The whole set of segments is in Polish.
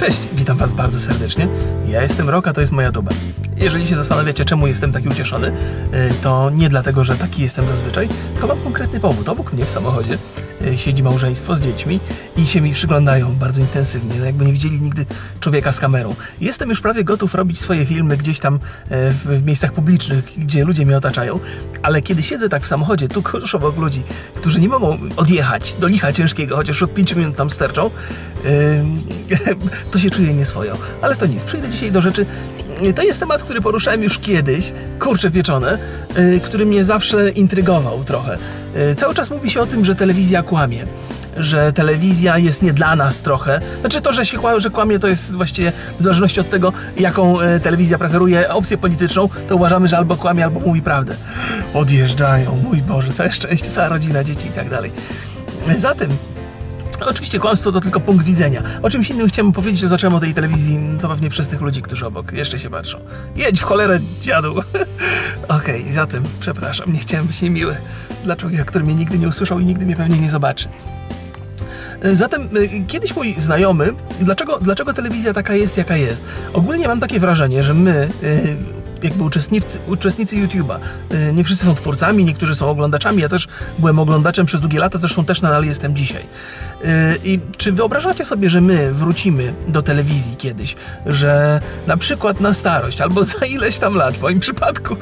Cześć, witam Was bardzo serdecznie. Ja jestem Rok, a to jest moja tuba. Jeżeli się zastanawiacie, czemu jestem taki ucieszony, to nie dlatego, że taki jestem zazwyczaj, tylko mam konkretny powód. Obok mnie w samochodzie siedzi małżeństwo z dziećmi i się mi przyglądają bardzo intensywnie, jakby nie widzieli nigdy człowieka z kamerą. Jestem już prawie gotów robić swoje filmy gdzieś tam w miejscach publicznych, gdzie ludzie mnie otaczają, ale kiedy siedzę tak w samochodzie, tu już obok ludzi, którzy nie mogą odjechać do licha ciężkiego, chociaż od 5 minut tam sterczą, to się czuję nieswojo. Ale to nic, przejdę dzisiaj do rzeczy. To jest temat, który poruszałem już kiedyś, kurcze pieczone, który mnie zawsze intrygował trochę. Cały czas mówi się o tym, że telewizja kłamie, że telewizja jest nie dla nas trochę. Znaczy to, że kłamie, to jest właściwie w zależności od tego, jaką telewizja preferuje opcję polityczną, to uważamy, że albo kłamie, albo mówi prawdę. Odjeżdżają, mój Boże, całe szczęście, cała rodzina, dzieci i tak dalej. Zatem oczywiście kłamstwo to tylko punkt widzenia. O czymś innym chciałem powiedzieć, że zacząłem o tej telewizji, to pewnie przez tych ludzi, którzy obok jeszcze się patrzą. Jedź w cholerę, dziadu! Okej, zatem, przepraszam, nie chciałem być niemiły dla człowieka, który mnie nigdy nie usłyszał i nigdy mnie pewnie nie zobaczy. Zatem kiedyś mój znajomy, dlaczego telewizja taka jest, jaka jest? Ogólnie mam takie wrażenie, że my, jakby uczestnicy YouTube'a, nie wszyscy są twórcami, niektórzy są oglądaczami, ja też byłem oglądaczem przez długie lata, zresztą też nadal jestem dzisiaj. I czy wyobrażacie sobie, że my wrócimy do telewizji kiedyś, że na przykład na starość, albo za ileś tam lat, w moim przypadku,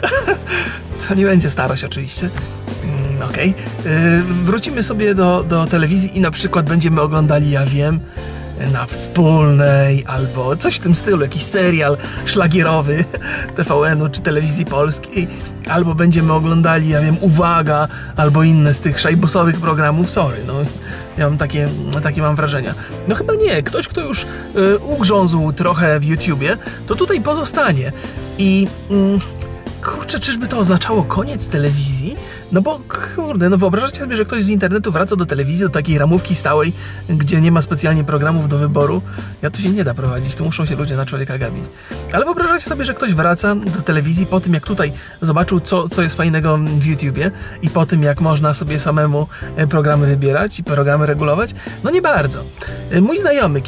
to nie będzie starość oczywiście, okej, wrócimy sobie do telewizji i na przykład będziemy oglądali, ja wiem, na Wspólnej, albo coś w tym stylu, jakiś serial szlagierowy TVN-u czy Telewizji Polskiej, albo będziemy oglądali, ja wiem, Uwaga, albo inne z tych szajbusowych programów, sorry, no, ja mam takie mam wrażenia. No chyba nie, ktoś, kto już ugrzązł trochę w YouTubie, to tutaj pozostanie i... kurczę, czyżby to oznaczało koniec telewizji? No bo, kurde, no wyobrażacie sobie, że ktoś z internetu wraca do telewizji, do takiej ramówki stałej, gdzie nie ma specjalnie programów do wyboru. Ja tu się nie da prowadzić, tu muszą się ludzie na człowieka gabić. Ale wyobrażacie sobie, że ktoś wraca do telewizji po tym, jak tutaj zobaczył, co jest fajnego w YouTubie i po tym, jak można sobie samemu programy wybierać i programy regulować? No nie bardzo. Mój znajomy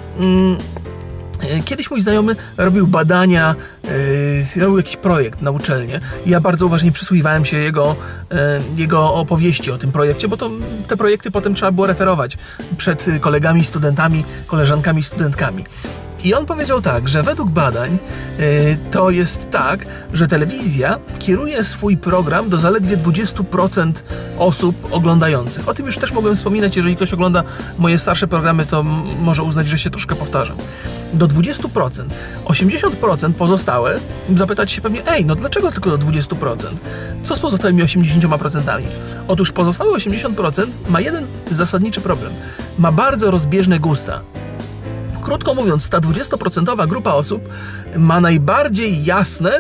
Kiedyś mój znajomy robił badania, robił jakiś projekt na uczelnię i ja bardzo uważnie przysłuchiwałem się jego opowieści o tym projekcie, bo te projekty potem trzeba było referować przed kolegami, studentami, koleżankami, studentkami. I on powiedział tak, że według badań to jest tak, że telewizja kieruje swój program do zaledwie 20% osób oglądających. O tym już też mogłem wspominać, jeżeli ktoś ogląda moje starsze programy, to może uznać, że się troszkę powtarzam. Do 20%. 80% pozostałe, zapytać się pewnie, no dlaczego tylko do 20%? Co z pozostałymi 80%? Otóż pozostałe 80% ma jeden zasadniczy problem. Ma bardzo rozbieżne gusta. Krótko mówiąc, ta 20% grupa osób ma najbardziej jasne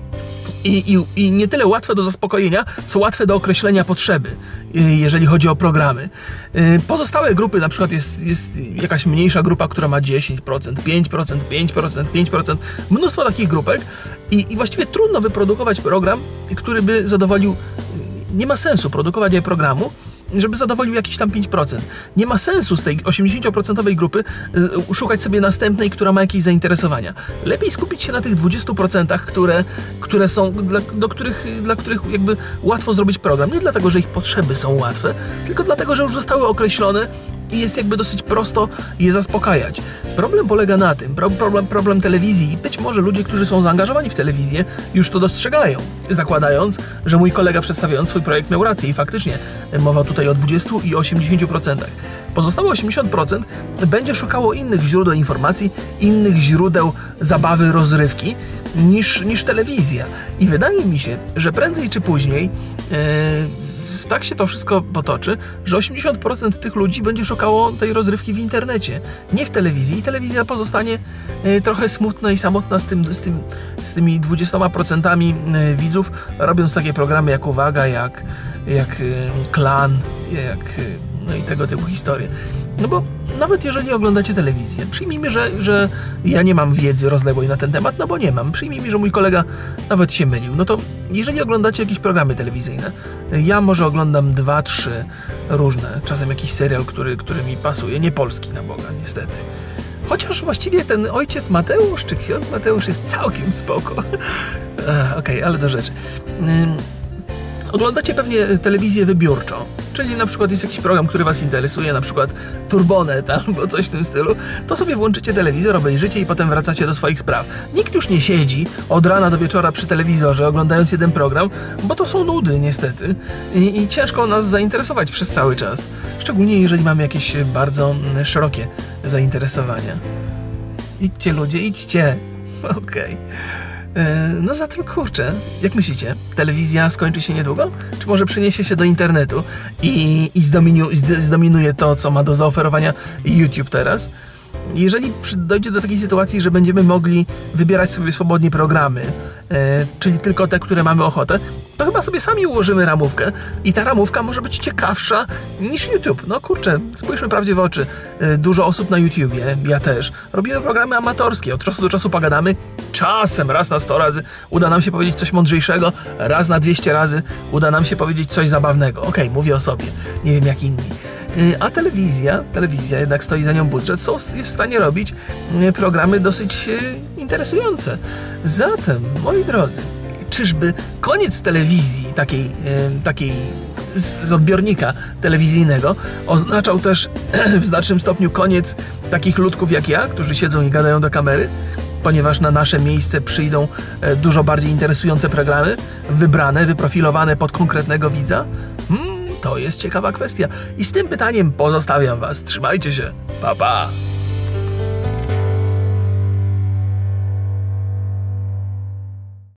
i nie tyle łatwe do zaspokojenia, co łatwe do określenia potrzeby, jeżeli chodzi o programy. Pozostałe grupy, na przykład jest jakaś mniejsza grupa, która ma 10%, 5%, 5%, mnóstwo takich grupek i właściwie trudno wyprodukować program, który by zadowolił, nie ma sensu produkować programu, żeby zadowolił jakieś tam 5%. Nie ma sensu z tej 80% grupy szukać sobie następnej, która ma jakieś zainteresowania. Lepiej skupić się na tych 20%, które są, dla których jakby łatwo zrobić program. Nie dlatego, że ich potrzeby są łatwe, tylko dlatego, że już zostały określone i jest jakby dosyć prosto je zaspokajać. Problem polega na tym, problem telewizji i być może ludzie, którzy są zaangażowani w telewizję, już to dostrzegają, zakładając, że mój kolega przedstawiając swój projekt miał rację i faktycznie mowa tutaj o 20 i 80%. Pozostałe 80% będzie szukało innych źródeł informacji, innych źródeł zabawy, rozrywki niż telewizja. I wydaje mi się, że prędzej czy później tak się to wszystko potoczy, że 80% tych ludzi będzie szukało tej rozrywki w internecie, nie w telewizji. I telewizja pozostanie trochę smutna i samotna z tymi 20% widzów, robiąc takie programy jak Uwaga, jak Klan, no i tego typu historie. No bo nawet jeżeli oglądacie telewizję, przyjmijmy, że ja nie mam wiedzy rozległej na ten temat, no bo nie mam. Przyjmijmy, że mój kolega nawet się mylił. No to jeżeli oglądacie jakieś programy telewizyjne, ja może oglądam 2, 3 różne, czasem jakiś serial, który mi pasuje, nie polski na Boga, niestety. Chociaż właściwie ten ojciec Mateusz, czy ksiądz Mateusz jest całkiem spoko. Okej, ale do rzeczy. Oglądacie pewnie telewizję wybiórczą, czyli na przykład jest jakiś program, który was interesuje, na przykład Turbonet albo coś w tym stylu, to sobie włączycie telewizor, obejrzycie i potem wracacie do swoich spraw. Nikt już nie siedzi od rana do wieczora przy telewizorze, oglądając jeden program, bo to są nudy niestety i ciężko nas zainteresować przez cały czas, szczególnie jeżeli mamy jakieś bardzo szerokie zainteresowania. Idźcie ludzie, idźcie! Okej. No zatem kurczę, jak myślicie, telewizja skończy się niedługo? Czy może przeniesie się do internetu i zdominuje to, co ma do zaoferowania YouTube teraz? Jeżeli dojdzie do takiej sytuacji, że będziemy mogli wybierać sobie swobodnie programy, czyli tylko te, które mamy ochotę, to chyba sobie sami ułożymy ramówkę i ta ramówka może być ciekawsza niż YouTube. No kurczę, spójrzmy prawdzie w oczy. Dużo osób na YouTubie, ja też, robimy programy amatorskie, od czasu do czasu pogadamy, czasem raz na 100 razy uda nam się powiedzieć coś mądrzejszego, raz na 200 razy uda nam się powiedzieć coś zabawnego. Okej, mówię o sobie, nie wiem jak inni. A telewizja jednak stoi za nią budżet, jest w stanie robić programy dosyć interesujące. Zatem, moi drodzy, czyżby koniec telewizji, takiej z odbiornika telewizyjnego, oznaczał też w znacznym stopniu koniec takich ludków jak ja, którzy siedzą i gadają do kamery? Ponieważ na nasze miejsce przyjdą dużo bardziej interesujące programy, wybrane, wyprofilowane pod konkretnego widza? To jest ciekawa kwestia. I z tym pytaniem pozostawiam was. Trzymajcie się. Pa, pa!